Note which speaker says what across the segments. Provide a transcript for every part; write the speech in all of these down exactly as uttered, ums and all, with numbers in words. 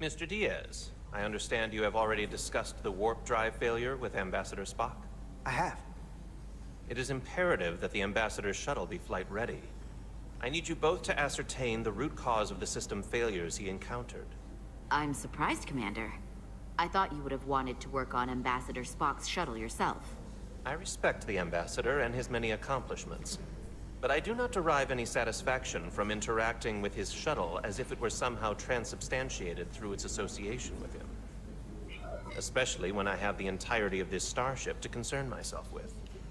Speaker 1: Mister Diaz, I understand you have already discussed the warp drive failure with Ambassador Spock?
Speaker 2: I have.
Speaker 1: It is imperative that the Ambassador's shuttle be flight ready. I need you both to ascertain the root cause of the system failures he encountered.
Speaker 3: I'm surprised, Commander. I thought you would have wanted to work on Ambassador Spock's shuttle yourself.
Speaker 1: I respect the Ambassador and his many accomplishments, but I do not derive any satisfaction from interacting with his shuttle as if it were somehow transubstantiated through its association with him. Especially when I have the entirety of this starship to concern myself with.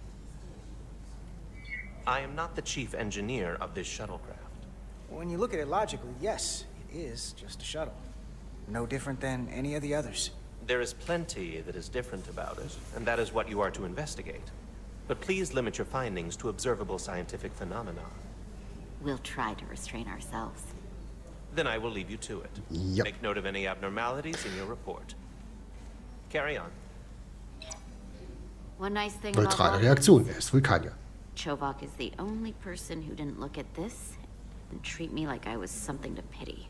Speaker 1: I am not the chief engineer of this shuttlecraft.
Speaker 2: When you look at it logically, yes, it is just a shuttle. No different than any of the others.
Speaker 1: There is plenty that is different about it, and that is what you are to investigate. But please limit your findings to observable scientific phenomena.
Speaker 3: We'll try to restrain ourselves.
Speaker 1: Then I will leave you to it.
Speaker 4: Yep.
Speaker 1: Make note of any abnormalities in your report. Carry on.
Speaker 3: One nice thing
Speaker 4: Neutrale
Speaker 3: about
Speaker 4: Reaktion. Er ist Vulkanier.
Speaker 3: Chovak is the only person who didn't look at this and treat me like I was something to pity.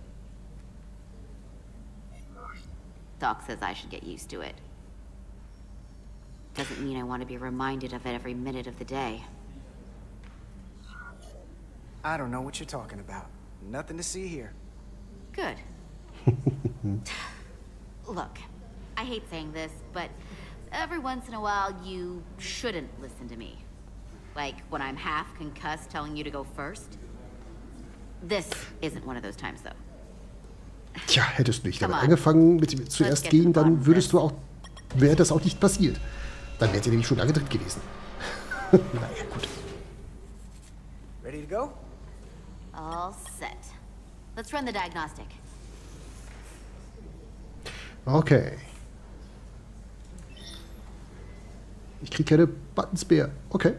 Speaker 3: Doc says I should get used to it. Doesn't mean I want to be reminded of it every minute of the day.
Speaker 2: I don't know what you're talking about. Nothing to see here.
Speaker 3: Good. Look, I hate saying this, but every once in a while you shouldn't listen to me. Like when I'm half concussed telling you to go first. This isn't one of those times though.
Speaker 4: Tja, hättest du nicht damit angefangen, mit dem zuerst gehen, dann würdest du auch, wäre das auch nicht passiert. Dann wärt ihr nämlich schon lange drin gewesen. Naja, gut.
Speaker 2: Ready to go?
Speaker 3: All set. Let's run the diagnostic.
Speaker 4: Okay. Ich krieg keine Buttons mehr. Okay.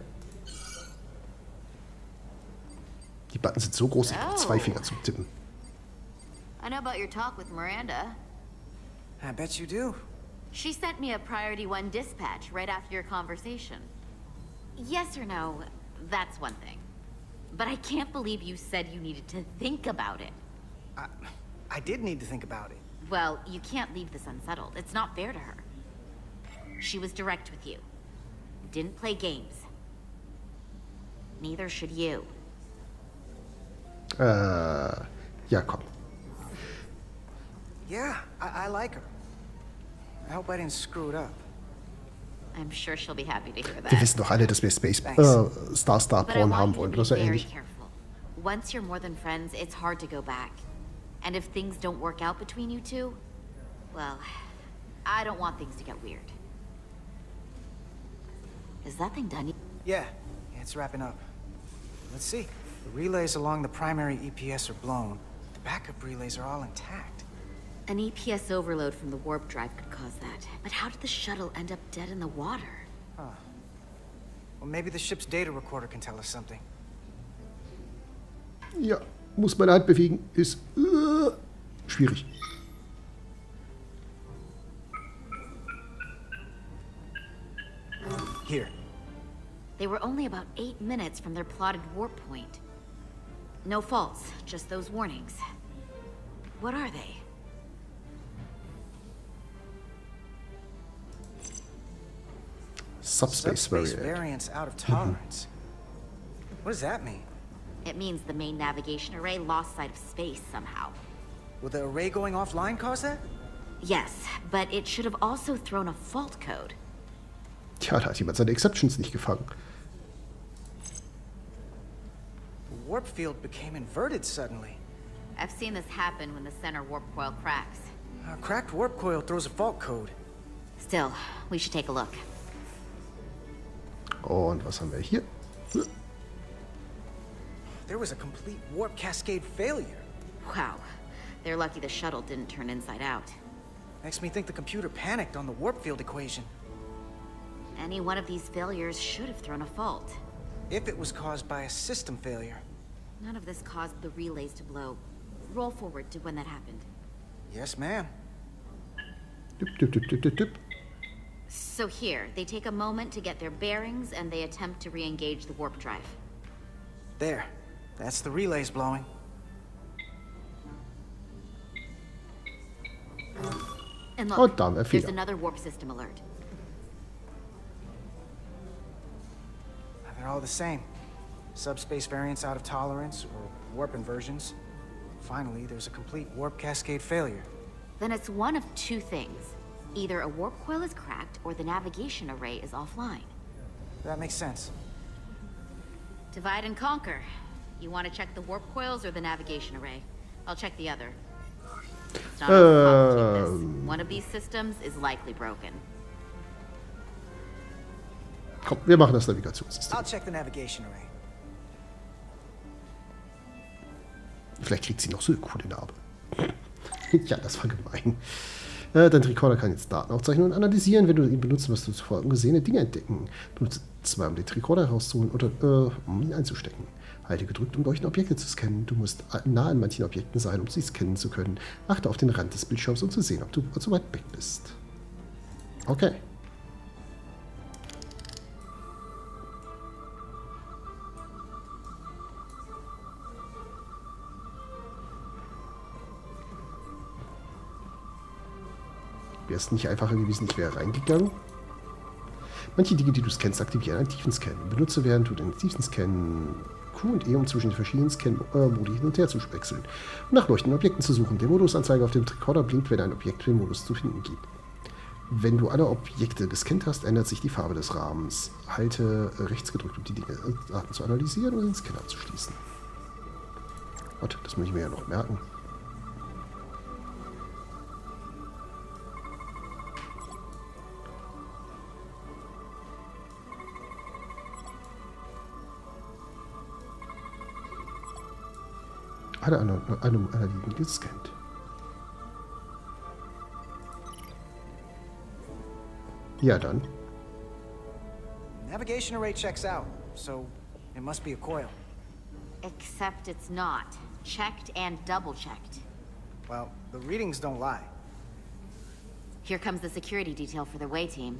Speaker 4: Die Buttons sind so groß, ich brauche zwei Finger zum Tippen.
Speaker 3: I know about your talk with Miranda.
Speaker 2: I bet you do.
Speaker 3: She sent me a Priority One dispatch right after your conversation. Yes or no, that's one thing. But I can't believe you said you needed to think about it.
Speaker 2: I, I did need to think about it.
Speaker 3: Well, you can't leave this unsettled. It's not fair to her. She was direct with you. Didn't play games. Neither should you.
Speaker 4: Äh, ja, komm.
Speaker 2: Yeah, I, I like her. I hope I didn't screw it up.
Speaker 3: I'm sure she'll be happy to hear that.
Speaker 4: Wir wissen doch alle, dass wir Space äh, Star Star Porn haben wollen, oder so ähnlich.
Speaker 3: Once you're more than friends, it's hard to go back. And if things don't work out between you two, well, I don't want things to get weird. Is that thing done?
Speaker 2: Yeah, yeah, it's wrapping up. Let's see. The relays along the primary E P S are blown. The backup relays are all intact.
Speaker 3: An E P S overload from the warp drive could cause that. But how did the shuttle end up dead in the water?
Speaker 2: Huh. Well, maybe the ship's data recorder can tell us something.
Speaker 4: Ja, muss meine Hand bewegen. Ist äh, schwierig.
Speaker 2: Here.
Speaker 3: They were only about eight minutes from their plotted warp point. No faults, just those warnings. What are they?
Speaker 4: Subspace,
Speaker 2: Subspace
Speaker 4: variant.
Speaker 2: variance out of tolerance. What does that mean?
Speaker 3: It means the main navigation array lost sight of space somehow.
Speaker 2: Will the array going offline cause that?
Speaker 3: Yes, but it should have also thrown a fault code.
Speaker 4: Tja, da hat jemand seine Exceptions nicht gefangen.
Speaker 2: The warp field became inverted suddenly.
Speaker 3: I've seen this happen when the center warp coil cracks.
Speaker 2: A cracked warp coil throws a fault code.
Speaker 3: Still, we should take a look.
Speaker 4: Und was haben wir hier?
Speaker 2: There was a complete warp cascade failure.
Speaker 3: Wow. They're lucky the shuttle didn't turn inside out.
Speaker 2: Makes me think the computer panicked on the warp field equation.
Speaker 3: Any one of these failures should have thrown a fault.
Speaker 2: If it was caused by a system failure.
Speaker 3: None of this caused the relays to blow. Roll forward to when that happened.
Speaker 2: Yes, ma'am.
Speaker 4: Dip, dip, dip, dip, dip, dip.
Speaker 3: So here, they take a moment to get their bearings and they attempt to re-engage the warp drive.
Speaker 2: There. That's the relays blowing.
Speaker 3: And look,
Speaker 4: Und da haben wir
Speaker 3: there's
Speaker 4: Fehler.
Speaker 3: another warp system alert.
Speaker 2: They're all the same. Subspace variants out of tolerance, or warp inversions. Finally, there's a complete warp cascade failure.
Speaker 3: Then it's one of two things. Either a warp coil is cracked, or the navigation array is offline.
Speaker 2: That makes sense.
Speaker 3: Divide and conquer. You want to check the warp coils or the navigation array? I'll check the other. It's not overcomplicated, this. One of these systems is likely broken.
Speaker 4: Komm, wir machen das Navigationssystem.
Speaker 2: I'll check the navigation array.
Speaker 4: Vielleicht kriegt sie noch so eine coole Narbe. Ja, das war gemein. Äh, dein Recorder kann jetzt Daten aufzeichnen und analysieren. Wenn du ihn benutzt, wirst du zuvor ungesehene Dinge entdecken. Benutze zwei, um den Recorder herauszuholen oder äh, um ihn einzustecken. Halte gedrückt, um leuchtende Objekte zu scannen. Du musst nah an manchen Objekten sein, um sie scannen zu können. Achte auf den Rand des Bildschirms, um zu sehen, ob du zu weit weg bist. Okay. Wäre es nicht einfacher gewesen, ich wäre reingegangen? Manche Dinge, die du scannst, aktivieren einen Tiefenscan. Benutze während du den Tiefenscan Q und E, um zwischen den verschiedenen Scan-Modi hin und her zu wechseln. Um nach leuchtenden Objekten zu suchen. Der Modusanzeige auf dem Recorder blinkt, wenn ein Objekt im Modus zu finden gibt. Wenn du alle Objekte gescannt hast, ändert sich die Farbe des Rahmens. Halte rechts gedrückt, um die Dinge, Daten zu analysieren und den Scanner abzuschließen. Gott, das muss ich mir ja noch merken. Alle Analysen gescannt. Ja, dann.
Speaker 2: Navigation array checks out, so it must be a coil.
Speaker 3: Except it's not. Checked and double-checked.
Speaker 2: Well, the readings don't lie.
Speaker 3: Here comes the security detail for the Way team.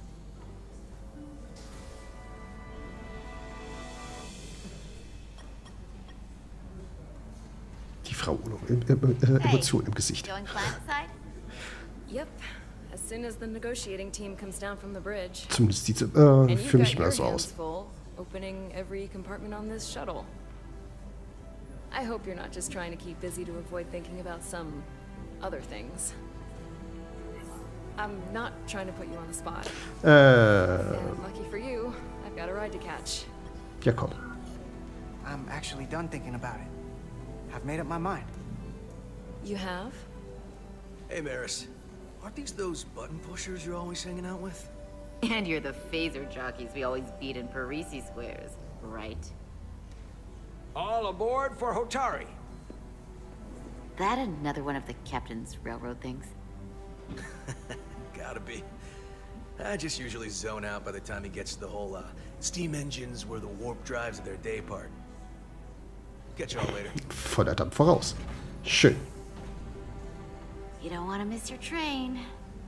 Speaker 4: Die Frau ohne äh, Emotion im Gesicht.
Speaker 3: Going planet side?
Speaker 5: Yep. As soon as the negotiating team comes down from the bridge.
Speaker 4: Zumindest sieht es äh, für mich mal so aus.
Speaker 5: Full, opening every compartment on this shuttle. I hope you're not just trying to keep busy to avoid thinking about some other things. I'm not trying to put you on the spot.
Speaker 4: Äh.
Speaker 5: And lucky for you, I've got a ride to catch.
Speaker 4: Ja, komm.
Speaker 2: I'm actually done thinking about it. I've made up my mind.
Speaker 5: You have?
Speaker 6: Hey, Maris. Aren't these those button pushers you're always hanging out with?
Speaker 3: And you're the phaser jockeys we always beat in Parisi squares, right?
Speaker 6: All aboard for Hotari.
Speaker 3: That another one of the captain's railroad things?
Speaker 6: Gotta be. I just usually zone out by the time he gets to the whole uh, steam engines where the warp drives at their day part. Catch y'all later.
Speaker 4: Voller Dampf voraus. Schön.
Speaker 3: You don't want to miss your train.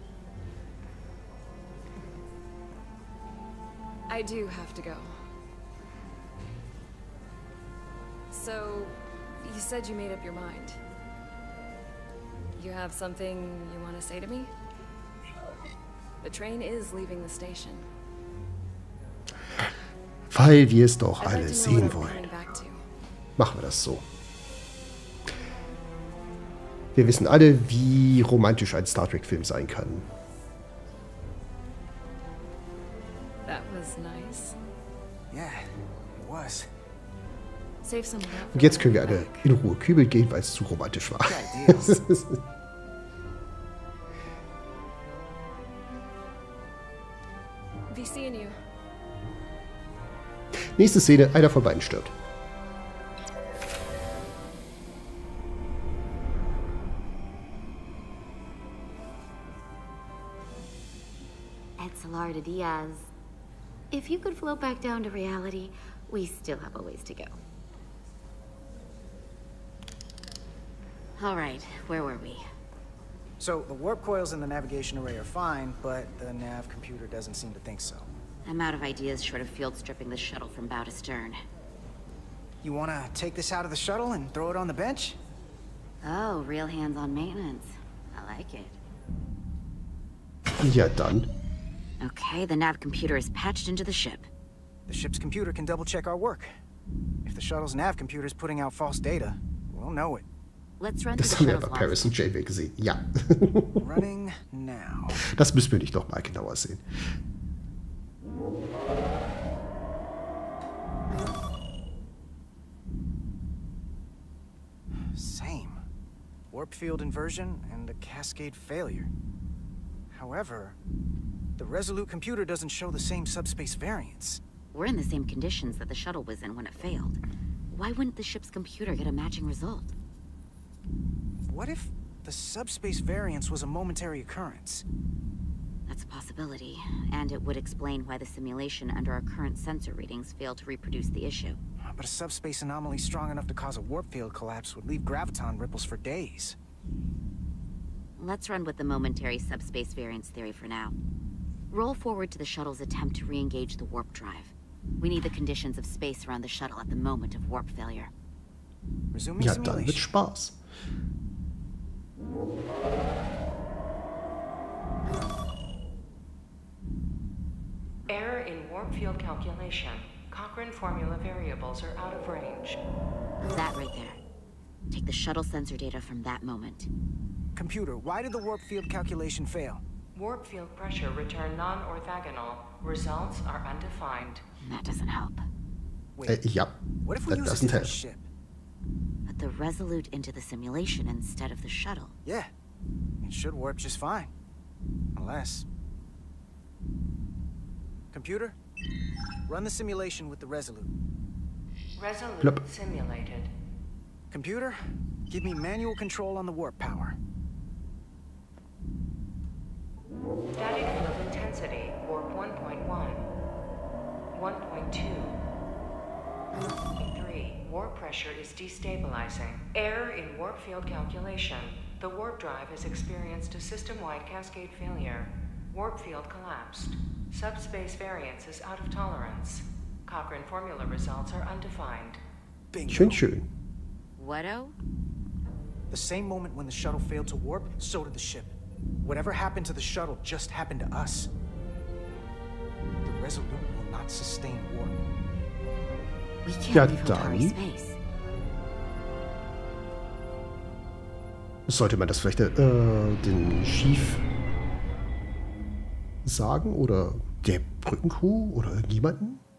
Speaker 5: I do have to go. So, you said you made up your mind. You have something you want to say to me? The train is leaving the station.
Speaker 4: Weil wir es doch
Speaker 5: I'd like
Speaker 4: alle
Speaker 5: to know
Speaker 4: sehen
Speaker 5: what I'm
Speaker 4: wollen.
Speaker 5: coming back to.
Speaker 4: Machen wir das so. Wir wissen alle, wie romantisch ein Star Trek-Film sein kann.
Speaker 5: That was nice.
Speaker 2: Yeah, it was.
Speaker 5: Save some of that for
Speaker 4: Und jetzt
Speaker 5: when
Speaker 4: können wir
Speaker 5: I'm
Speaker 4: alle
Speaker 5: back.
Speaker 4: in Ruhe kübeln gehen, weil es zu romantisch war.
Speaker 2: Okay, deal.
Speaker 5: Be seeing you.
Speaker 4: Nächste Szene, einer von beiden stirbt.
Speaker 3: Etzelar de Diaz. If you could float back down to reality, we still have a ways to go. All right, where were we?
Speaker 2: So, the warp coils in the navigation array are fine, but the nav computer doesn't seem to think so.
Speaker 3: I'm out of ideas short of field stripping the shuttle from bow to stern.
Speaker 2: You wanna take this out of the shuttle and throw it on the bench?
Speaker 3: Oh, real hands-on maintenance. I like it.
Speaker 4: Ja, dann.
Speaker 3: Okay, the nav computer is patched into the ship.
Speaker 2: The ship's computer can double-check our work. If the shuttle's nav computer is putting out false data, we'll know it.
Speaker 3: Let's run
Speaker 4: Das
Speaker 3: through
Speaker 4: haben
Speaker 3: the
Speaker 4: wir bei
Speaker 3: shuttle's
Speaker 4: Paris
Speaker 3: logs.
Speaker 4: und Janeway gesehen. Ja.
Speaker 2: Running now.
Speaker 4: Das müssen wir nicht nochmal genauer sehen.
Speaker 2: Same. Warp field inversion and a cascade failure. However, the Resolute computer doesn't show the same subspace variance.
Speaker 3: We're in the same conditions that the shuttle was in when it failed. Why wouldn't the ship's computer get a matching result?
Speaker 2: What if the subspace variance was a momentary occurrence?
Speaker 3: That's a possibility, and it would explain why the simulation under our current sensor readings failed to reproduce the issue.
Speaker 2: But a subspace anomaly strong enough to cause a warp field collapse would leave graviton ripples for days.
Speaker 3: Let's run with the momentary subspace variance theory for now. Roll forward to the shuttle's attempt to re-engage the warp drive. We need the conditions of space around the shuttle at the moment of warp failure.
Speaker 2: Resuming
Speaker 4: Ja, dann
Speaker 2: simulation.
Speaker 4: wird Spaß.
Speaker 7: Error in warp field calculation. Cochrane formula variables are out of range.
Speaker 3: That right there. Take the shuttle sensor data from that moment.
Speaker 2: Computer, why did the warp field calculation fail?
Speaker 7: Warp field pressure returned non-orthogonal. Results are undefined.
Speaker 3: That doesn't help.
Speaker 2: Wait,
Speaker 4: Äh, ja,
Speaker 2: what if we
Speaker 4: that
Speaker 2: use a
Speaker 4: doesn't
Speaker 2: different
Speaker 4: help.
Speaker 2: ship?
Speaker 3: Put the Resolute into the simulation instead of the shuttle.
Speaker 2: Yeah, it should warp just fine. Unless... Computer, run the simulation with the Resolute.
Speaker 7: Resolute
Speaker 4: Plop.
Speaker 7: simulated.
Speaker 2: Computer, give me manual control on the warp power.
Speaker 7: Static field intensity, warp one point one. one point two. three. Warp pressure is destabilizing. Error in warp field calculation. The warp drive has experienced a system-wide cascade failure. Warp field collapsed. Subspace variance is out of tolerance. Cochrane formula results are undefined.
Speaker 2: Bingo.
Speaker 4: Schön, schön.
Speaker 3: Whato?
Speaker 2: The same moment when the shuttle failed to warp, so did the ship. Whatever happened to the shuttle just happened to us. The Resolute will not sustain warp.
Speaker 3: We can't
Speaker 4: Ja,
Speaker 3: leave Hotari
Speaker 4: dann.
Speaker 3: space.
Speaker 4: Sollte man das vielleicht äh, den Chief sagen oder der Brückencrew oder irgendjemanden?